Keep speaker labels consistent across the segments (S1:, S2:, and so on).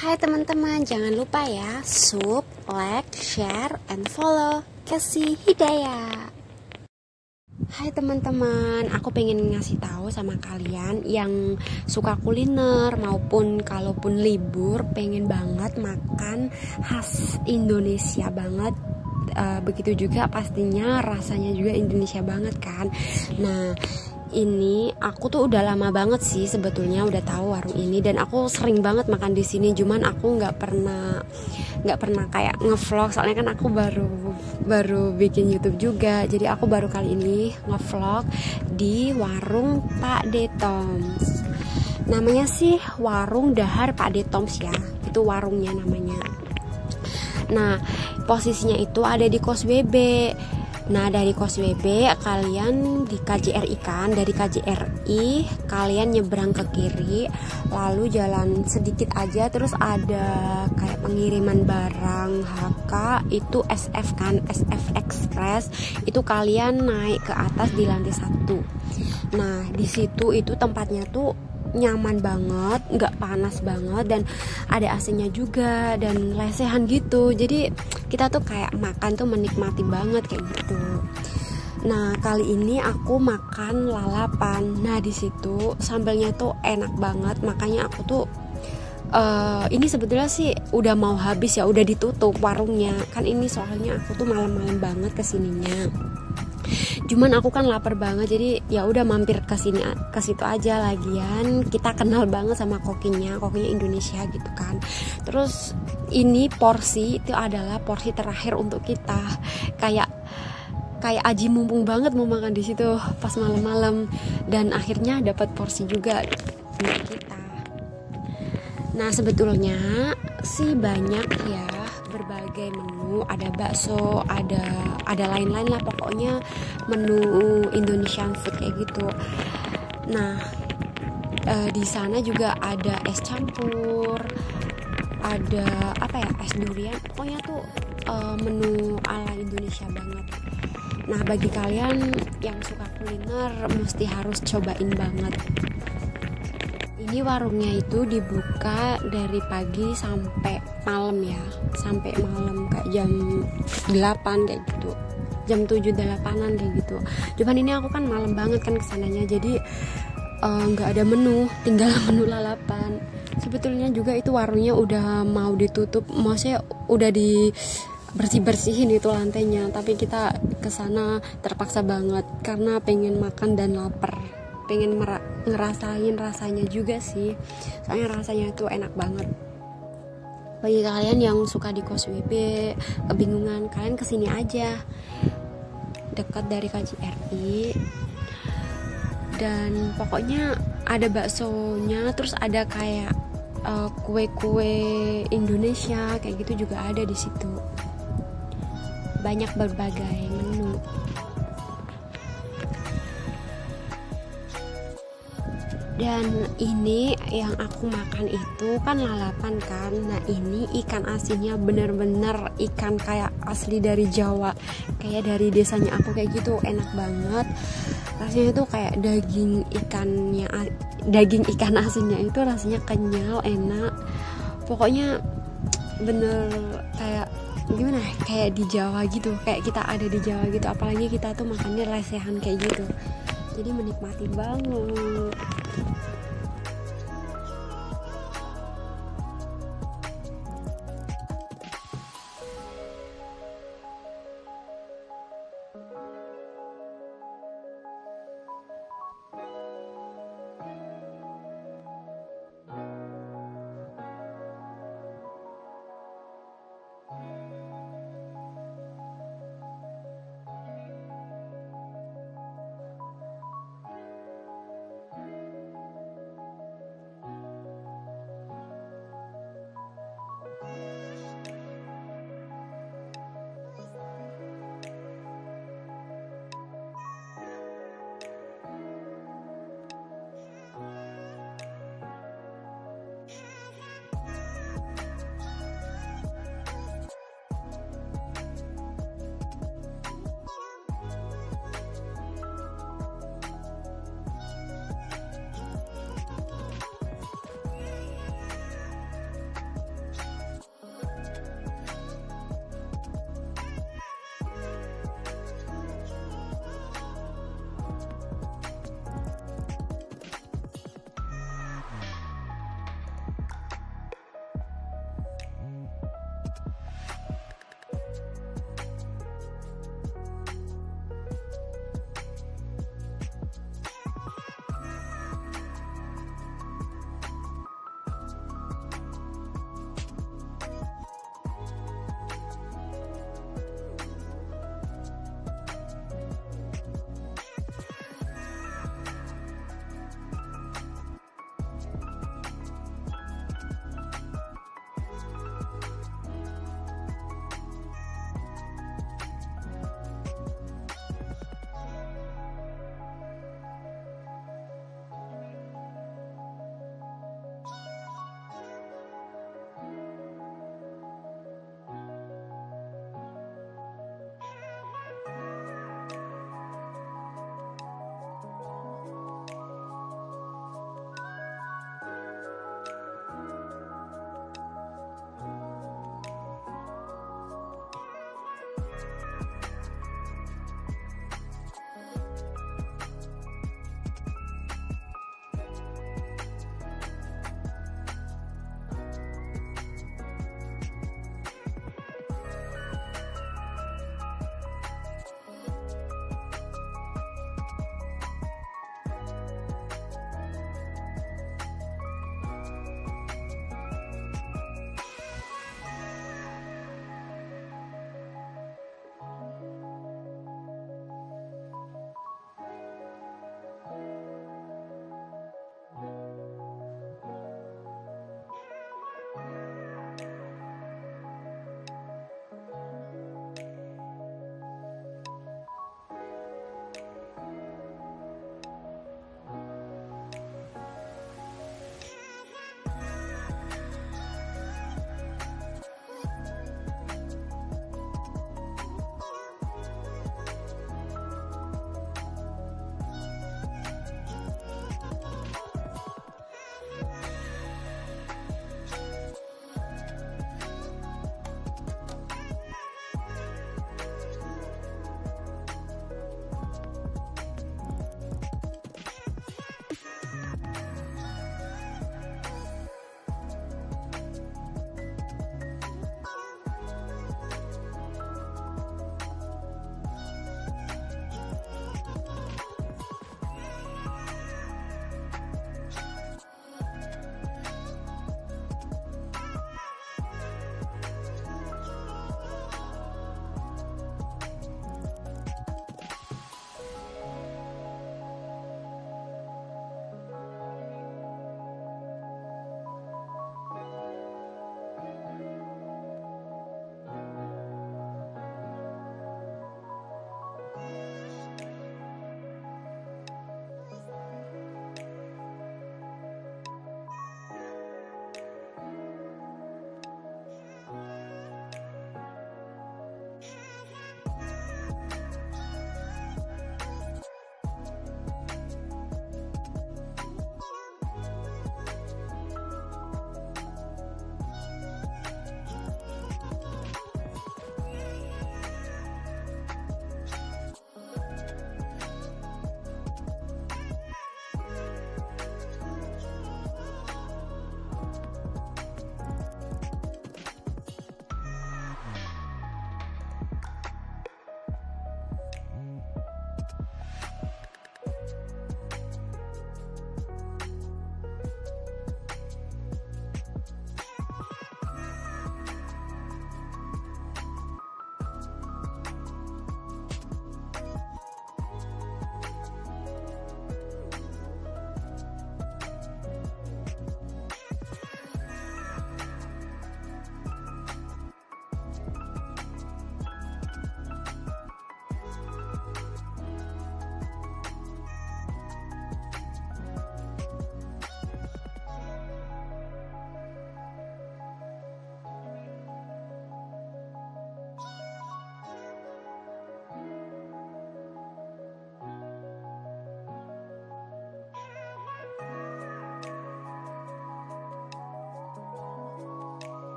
S1: Hai teman-teman, jangan lupa ya, sub, like, share, and follow Kasih Hidayah. Hai teman-teman, aku pengen ngasih tahu sama kalian yang suka kuliner maupun kalaupun libur pengen banget makan khas Indonesia banget. Begitu juga pastinya rasanya juga Indonesia banget kan. Nah, ini aku tuh udah lama banget sih sebetulnya udah tahu warung ini dan aku sering banget makan di sini. Cuman aku nggak pernah kayak ngevlog soalnya kan aku baru bikin YouTube juga. Jadi aku baru kali ini ngevlog di warung Pak Detoms. Namanya sih Warung Dahar Pak Detoms ya. Itu warungnya namanya. Nah, posisinya itu ada di Kos WB. Nah, dari Kos WB kalian di KJRI kan, dari KJRI kalian nyebrang ke kiri, lalu jalan sedikit aja terus ada kayak pengiriman barang HK, itu SF kan, SF Express. Itu kalian naik ke atas di lantai 1. Nah, di situ itu tempatnya tuh nyaman banget, nggak panas banget dan ada AC-nya juga dan lesehan gitu. Jadi kita tuh kayak makan tuh menikmati banget kayak gitu. Nah, kali ini aku makan lalapan. Nah, di situ sambelnya tuh enak banget, makanya aku tuh ini sebetulnya sih udah mau habis ya, udah ditutup warungnya. Kan ini soalnya aku tuh malam-malam banget kesininya. Cuman aku kan lapar banget, jadi ya udah mampir ke situ aja. Lagian kita kenal banget sama kokinya Indonesia gitu kan. Terus ini porsi itu adalah porsi terakhir untuk kita. Kayak aji mumpung banget mau makan di situ pas malam-malam dan akhirnya dapat porsi juga untuk kita. Nah, sebetulnya sih banyak ya berbagai menu, ada bakso, ada lain-lain lah, pokoknya menu Indonesian food kayak gitu. Nah, di sana juga ada es campur, ada es durian, pokoknya tuh menu ala Indonesia banget. Nah, bagi kalian yang suka kuliner mesti harus cobain banget. Ini warungnya itu dibuka dari pagi sampai malam ya, sampai malam kayak jam 8 kayak gitu, jam 7-8an kayak gitu. Cuman ini aku kan malam banget kan kesananya, jadi nggak ada menu, tinggal menu lalapan. Sebetulnya juga itu warungnya udah mau ditutup, maksudnya udah di bersih-bersihin itu lantainya, tapi kita kesana terpaksa banget karena pengen makan dan lapar, pengen ngerasain rasanya juga sih, soalnya rasanya itu enak banget. Bagi kalian yang suka di Kos WB kebingungan, kalian kesini aja, dekat dari KJRI dan pokoknya ada baksonya, terus ada kayak kue-kue Indonesia kayak gitu juga ada di situ. Banyak berbagai menu. Dan ini yang aku makan itu kan lalapan kan. Nah, ini ikan asinnya bener-bener ikan kayak asli dari Jawa, kayak dari desanya aku kayak gitu, enak banget. Rasanya tuh kayak daging ikan asinnya itu rasanya kenyal, enak. Pokoknya bener kayak gimana, kayak di Jawa gitu, kayak kita ada di Jawa gitu. Apalagi kita tuh makannya lesehan kayak gitu, jadi menikmati banget.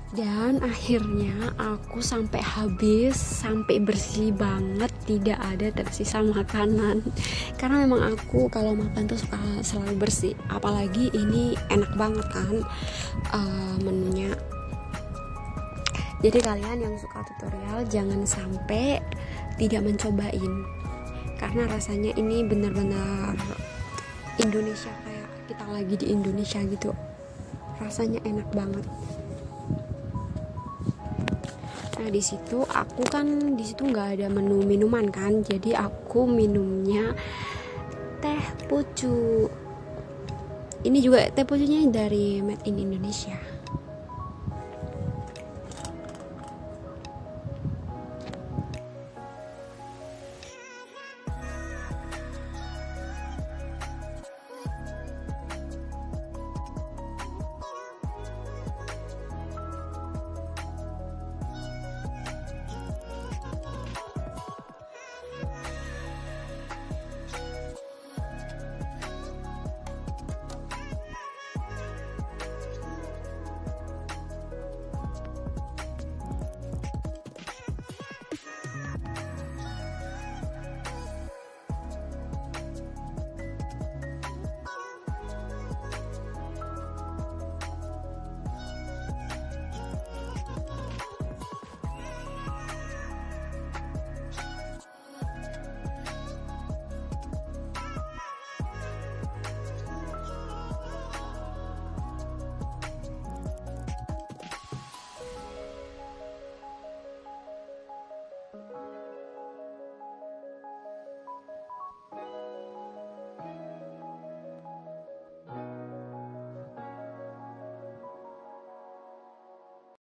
S1: Dan akhirnya aku sampai habis, sampai bersih banget, tidak ada tersisa makanan. Karena memang aku kalau makan tuh suka selalu bersih. Apalagi ini enak banget kan menunya. Jadi kalian yang suka tutorial jangan sampai tidak mencobain. Karena rasanya ini benar-benar Indonesia, kayak kita lagi di Indonesia gitu. Rasanya enak banget. Nah di situ nggak ada menu minuman kan, jadi aku minumnya teh pucuk. Ini juga teh pucuknya dari Made in Indonesia.